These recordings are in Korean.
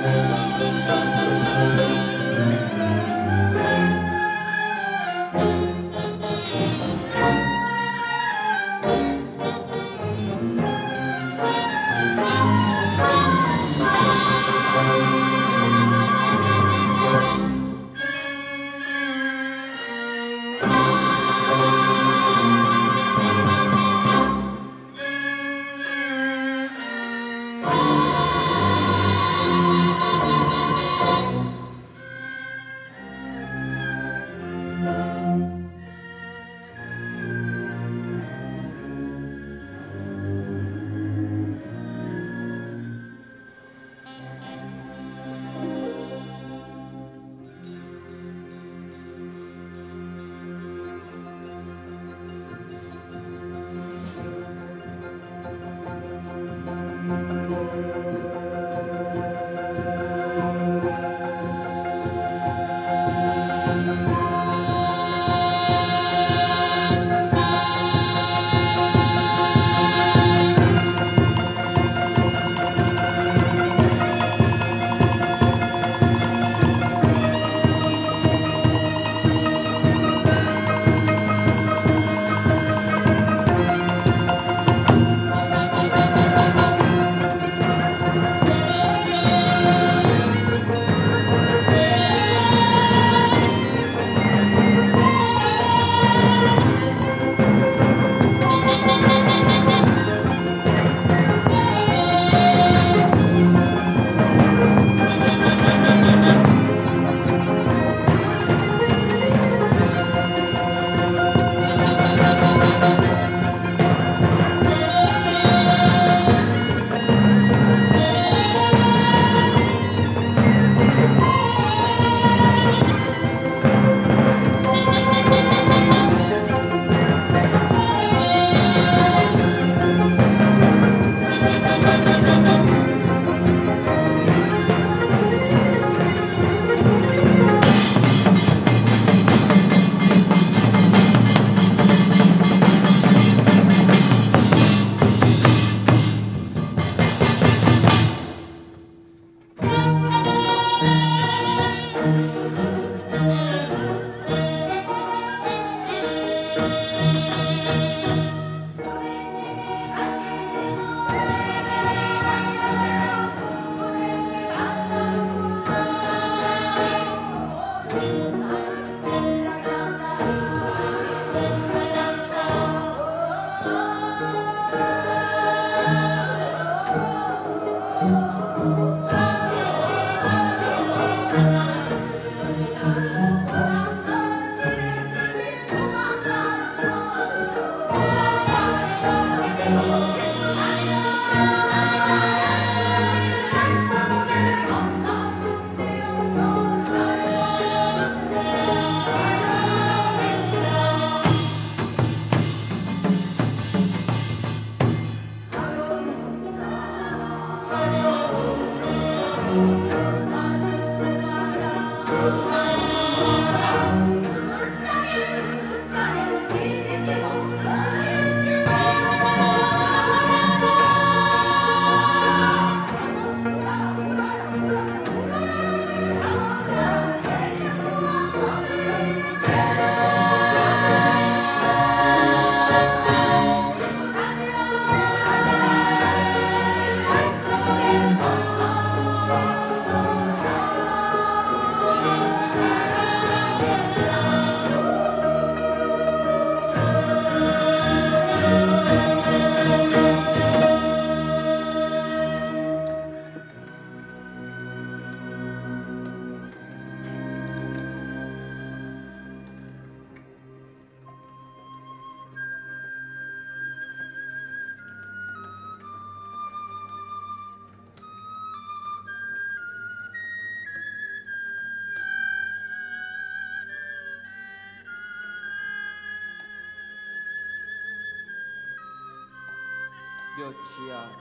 몇이야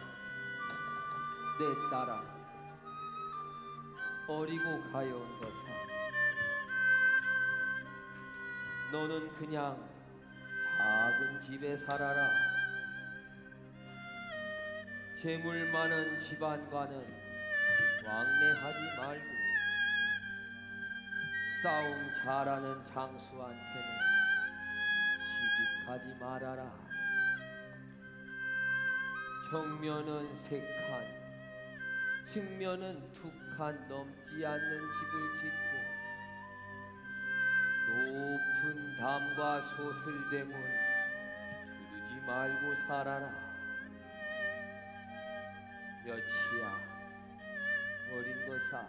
내 딸아 어리고 가여운 것아 너는 그냥 작은 집에 살아라. 재물 많은 집안과는 왕래하지 말고 싸움 잘하는 장수한테는 시집가지 말아라. 정면은 3칸, 측면은 2칸 넘지 않는 집을 짓고 높은 담과 소슬대문 두르지 말고 살아라. 여치야, 어린 거사,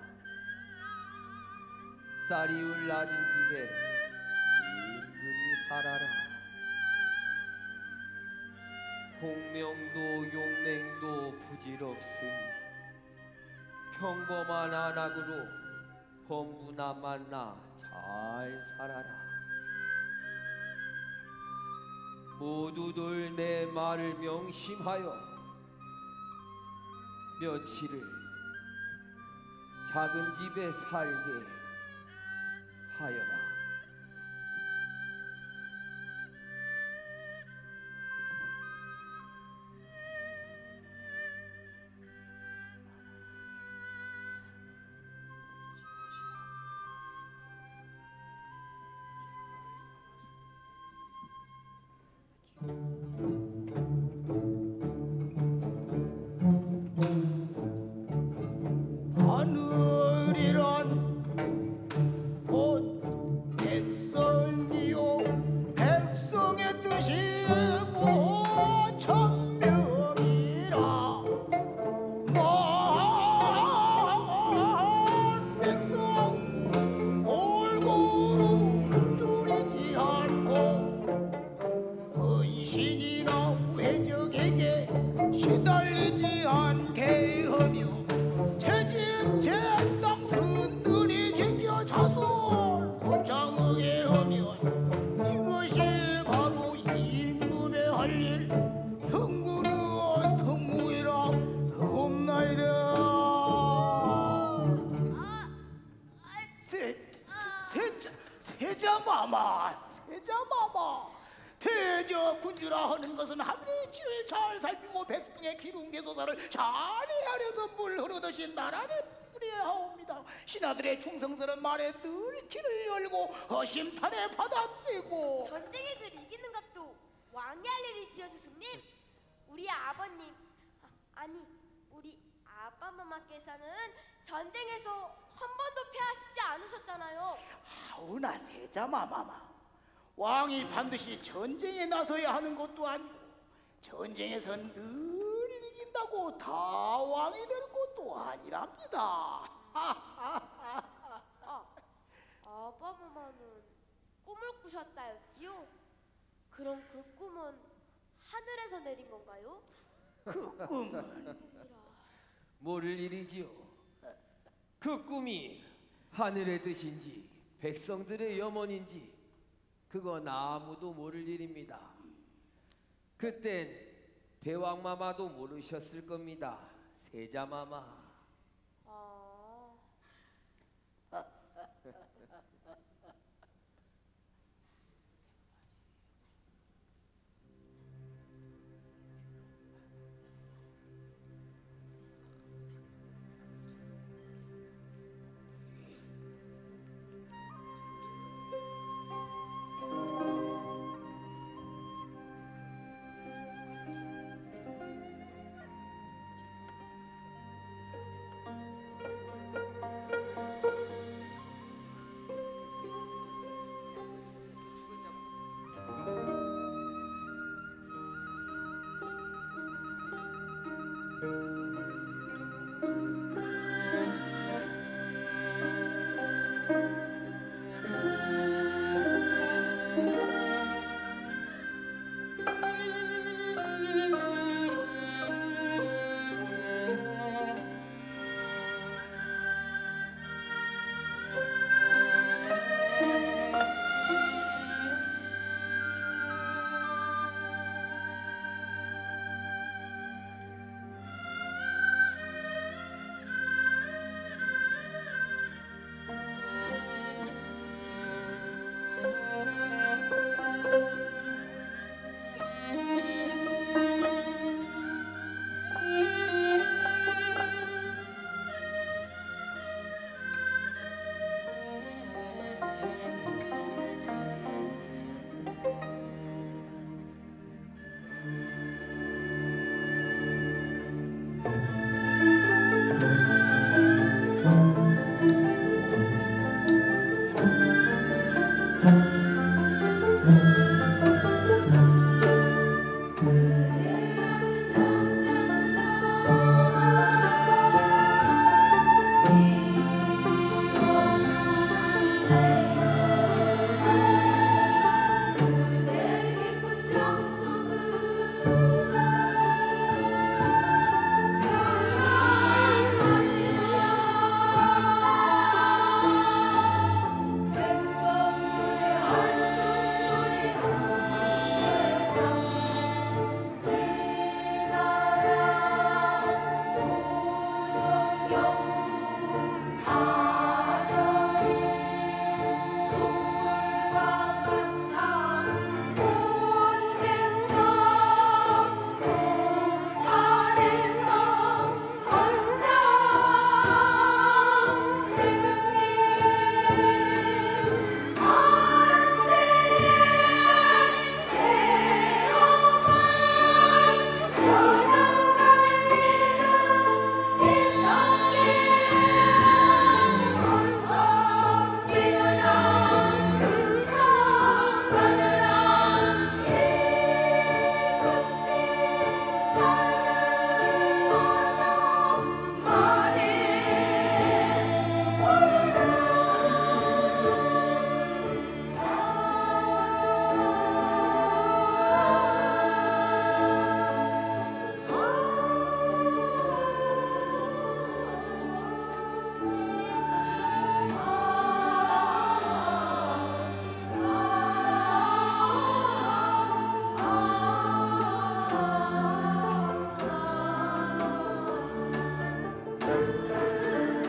쌀이울 낮은 집에 든든히 살아라. 공명도 용맹도 부질없으니 평범한 안악으로 범부나 만나 잘 살아라. 모두들 내 말을 명심하여 며칠을 작은 집에 살게 하여라. 하늘이란 곧 백성이요 백성의 뜻이고 천명이라. 만 백성 골고루 굶주리지 않고 헌신이나 우회적에게 시달리지 않게 하며 제집 제땅 든든히 지켜 자손 번창하게 하면 이것이 바로 임금의 할 일, 형군의 특무이라 하옵나이다. 세자마마 대저 군주라 하는 것은 하늘의 지를 잘 살피고 백성의 기름개소사를 잘 헤아려서 물 흐르듯이 나란히 뿌리하옵니다. 신하들의 충성스러운 말에 늘 귀를 열고 허심탄회 받아들이고. 전쟁에들 이기는 것도 왕이 할 일이지요, 스승님. 우리 아버님, 아니 우리 아빠마마께서는 전쟁에서 한 번도 패하시지 않으셨잖아요. 하오나 세자마마마, 왕이 반드시 전쟁에 나서야 하는 것도 아니고 전쟁에선 늘 이긴다고 다 왕이 되는 것도 아니랍니다. 아빠마마는 꿈을 꾸셨다였지요? 그럼 그 꿈은 하늘에서 내린 건가요? 그 꿈은 모를 일이지요. 그 꿈이 하늘의 뜻인지 백성들의 염원인지 그건 아무도 모를 일입니다. 그땐 대왕마마도 모르셨을 겁니다. 세자마마.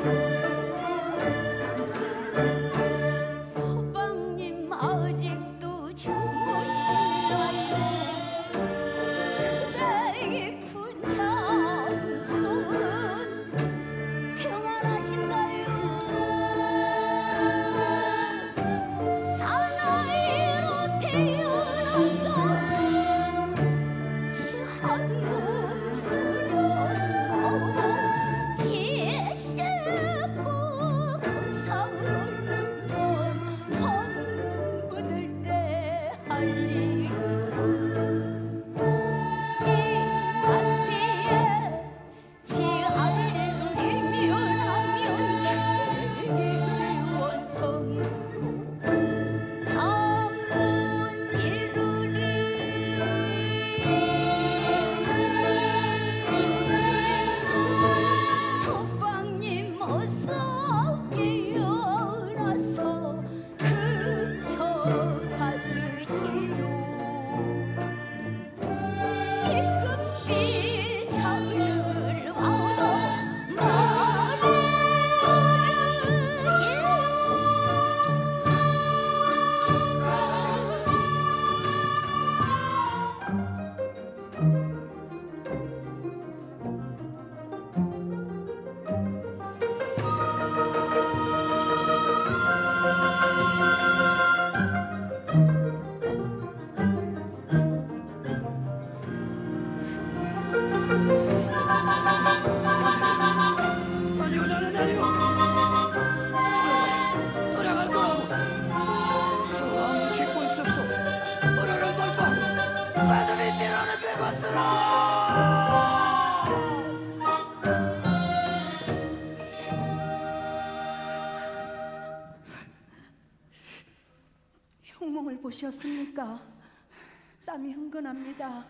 서방님 아직도 주무시나요? 그대 깊은 잠속은 평안하신가요? 사나이로 태어나서 지한 목수로 지식고 건상을 환부들의 할 일. 이 만세에 지하를 이면하면 길기원성으로 당문 이루리. 서방님 어서 깨어나서 금처 받으시오. 이 금빛 장을 와도 아니고 나는 아니고 돌아갈 거라고. 저 깊은 숲속 푸르른 벌판 사슴이 뛰어나는 그곳으로. 흉몽을 보셨습니까? 땀이 흥건합니다.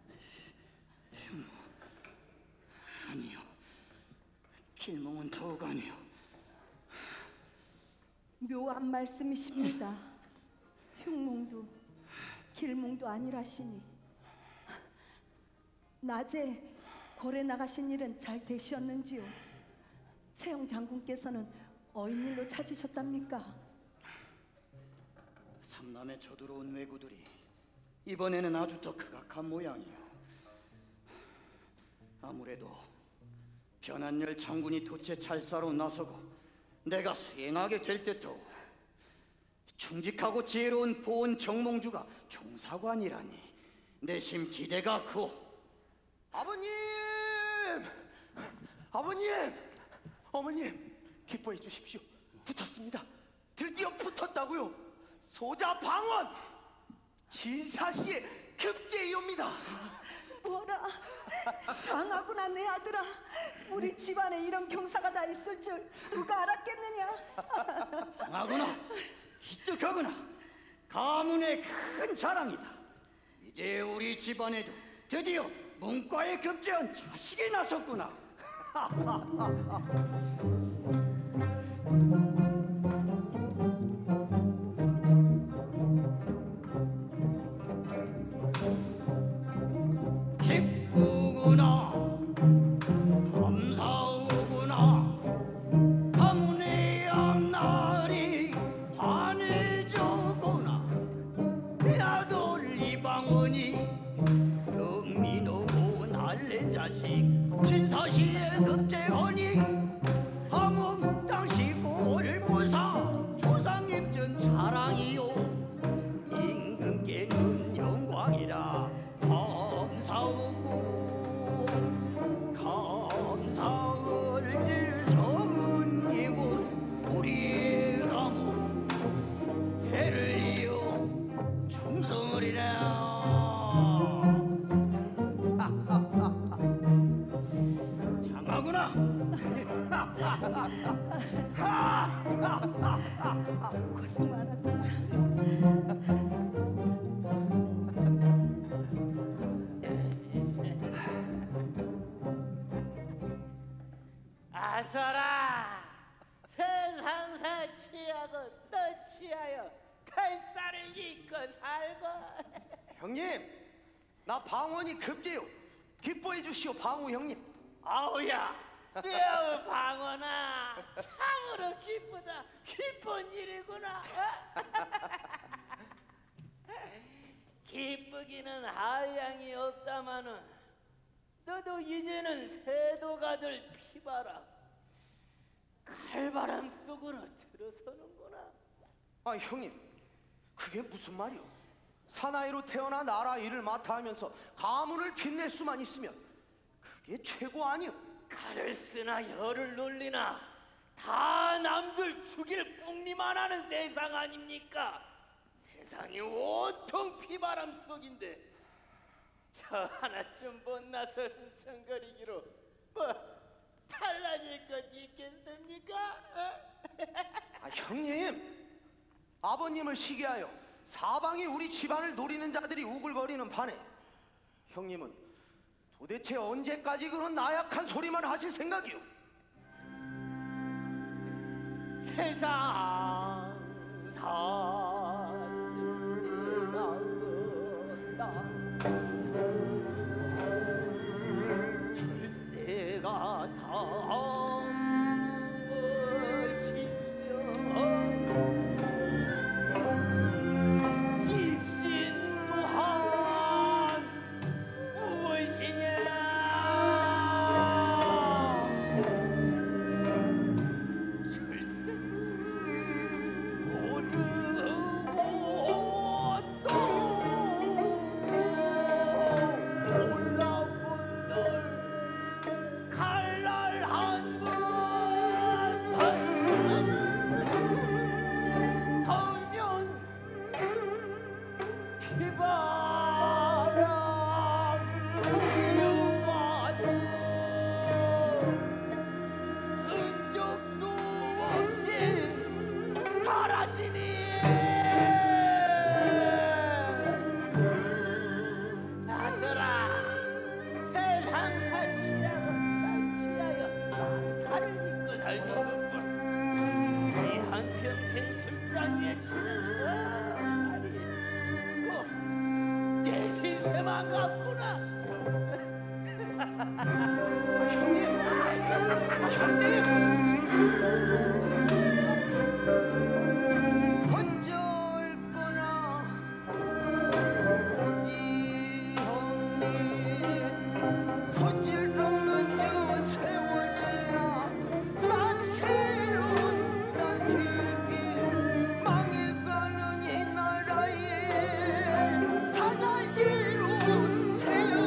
아니요, 길몽은 더욱 아니요. 묘한 말씀이십니다. 흉몽도 길몽도 아니라시니 낮에 고래 나가신 일은 잘 되셨는지요? 채영 장군께서는 어인일로 찾으셨답니까? 삼남에 쳐들어온 왜구들이 이번에는 아주 더 극악한 모양이요. 아무래도 변한열 장군이 도체 찰사로 나서고 내가 수행하게 될 때도 충직하고 지혜로운 보은 정몽주가 총사관이라니 내심 기대가 크오. 아버님! 아버님! 어머님! 기뻐해 주십시오. 붙었습니다. 드디어 붙었다고요. 소자 방원! 진사씨의 급제이옵니다. 뭐라? 장하구나 내 아들아. 우리 집안에 이런 경사가 다 있을 줄 누가 알았겠느냐? 장하구나 기특하구나. 가문의 큰 자랑이다. 이제 우리 집안에도 드디어 문과에 급제한 자식이 나섰구나. 기쁘구나 감사하구나. 가문의 앞날이 환해졌구나. 아들 이방원이 영민하고 날랜 자식 진사시에 급제하니 함흥 땅 식구를 부사 조상님전 자랑이요. 임금께는 영광이라 감사하고 감사을 질 서문이군. 우리 가문 해를 이어 충성하리라. 장하구나. 고생 많았구나. 아서라 세상사 취하고 또 취하여 칼살을 잊고 살고. 형님, 나 방원이 급제요. 기뻐해 주시오 방우 형님. 아우야, 네 방언아. 기쁘다. 기쁜 일이구나. 기쁘기는 한량이 없다마는 너도 이제는 새도가 될 피바람, 칼바람 속으로 들어서는구나. 아 형님, 그게 무슨 말이오? 사나이로 태어나 나라 일을 맡아 하면서 가문을 빛낼 수만 있으면 그게 최고 아니오? 칼을 쓰나 혀를 놀리나 다 남들 죽일 꿍리만 하는 세상 아닙니까? 세상이 온통 피바람 속인데 저 하나쯤 못나서 흥청거리기로 뭐 달라질 것 있겠습니까? 아 형님, 아버님을 시기하여 사방이 우리 집안을 노리는 자들이 우글거리는 판에 형님은 도대체 언제까지 그런 나약한 소리만 하실 생각이오? 세상 사슴이나 없다. 출세가 다한 것이며 입신 또한 무엇이냐. 출세 모르고 또 올라본 널 칼날 한번 하면 피바람 불려와도 흔적도 없이 사라지니. 나서라 세상 사치하고 나치하여 살을 잊고 살던 것뿐 이 한평생 술잔 위에 치는 저 다리 꼭내 신세만 같구나. 어쩔 거나 어디 형님, 부질없는 저 세월이야. 난 새로운 딴 세계 망해가는 이 나라에 사나이로 태어나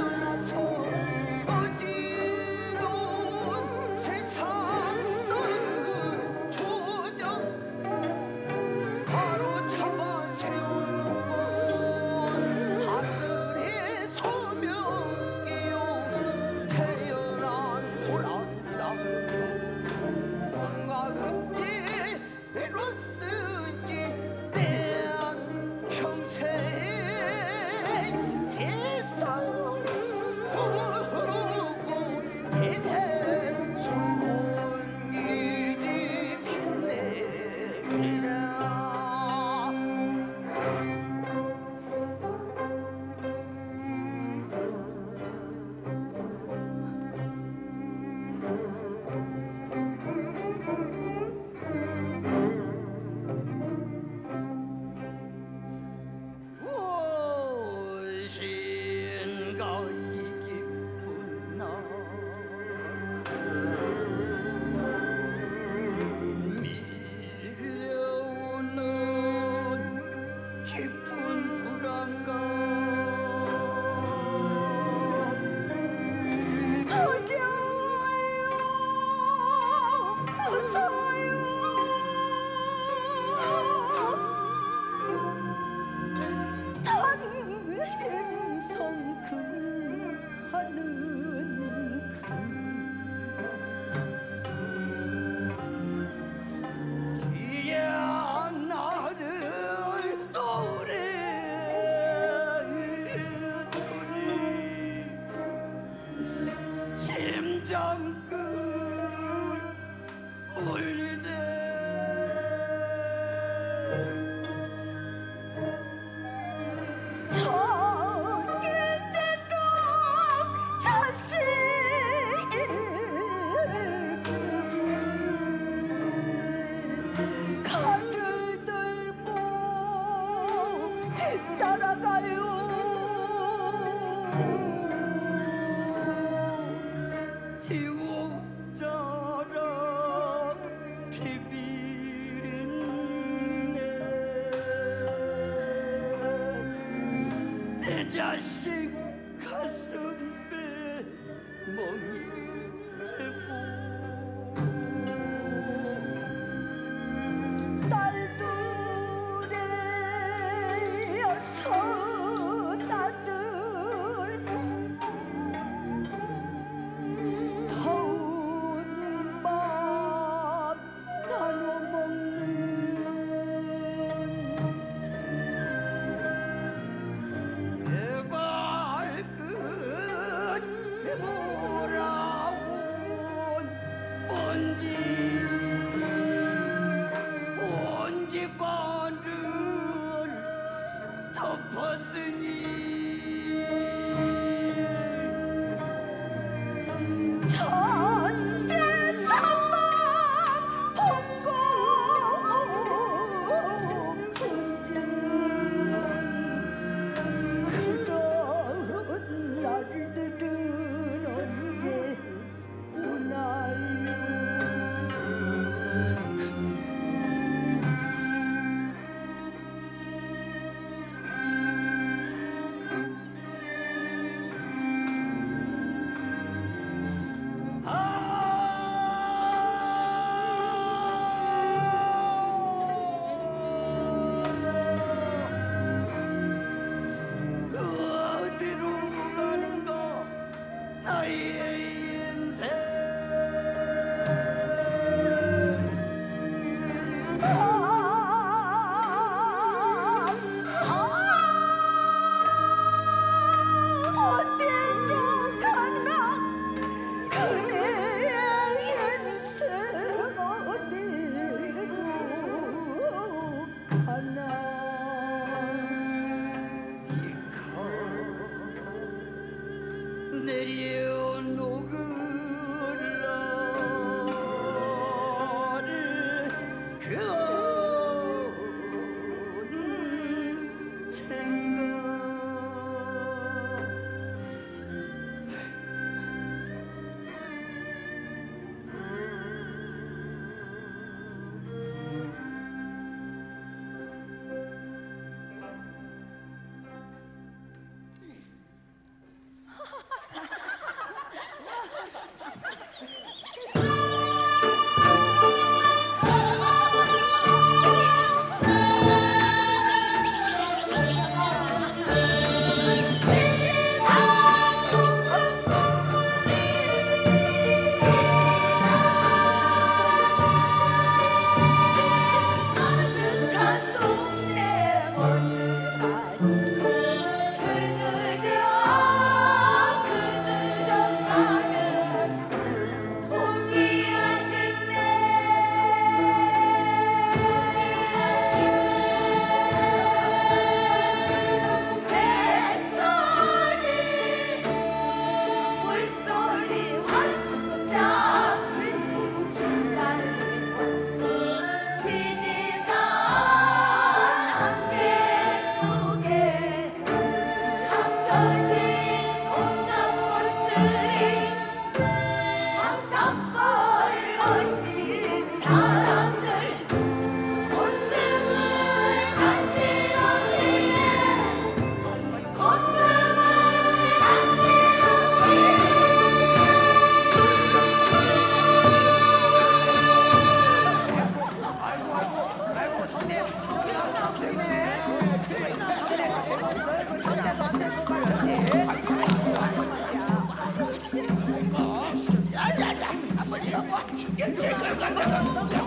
야,